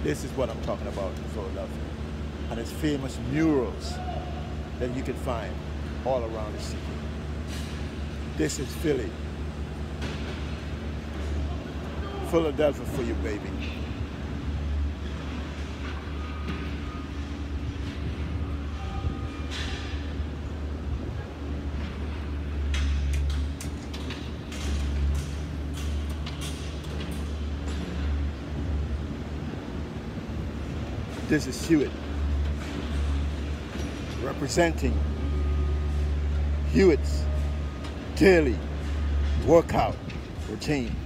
This is what I'm talking about in Philadelphia. And it's famous murals that you can find all around the city. This is Philly. Philadelphia for you, baby. This is Hewitt, representing Hewitt's daily workout routine.